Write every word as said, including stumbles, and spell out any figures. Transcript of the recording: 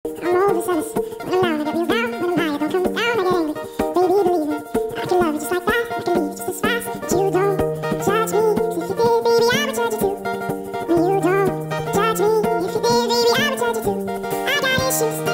I'm all this honest. When I'm down, I get real down. When I'm high, I don't come down, I get angry. Baby, believe me, I can love you just like that. I can leave just as fast. But you don't judge me, 'cause if you did, baby, I would judge you too. And you don't judge me, if you did, baby, I would judge you too. I got issues.